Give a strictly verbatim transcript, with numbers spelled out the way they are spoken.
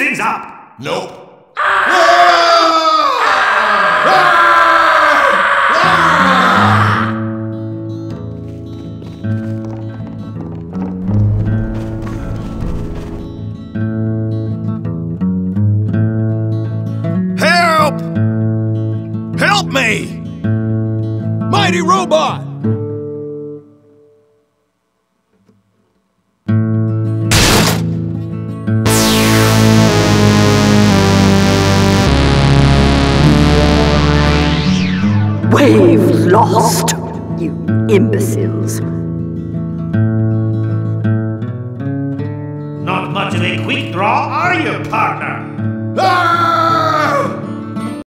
things up. Nope. Help! Help me! Mighty robot! We've lost, you imbeciles. Not much of a quick draw, are you, partner? Ah!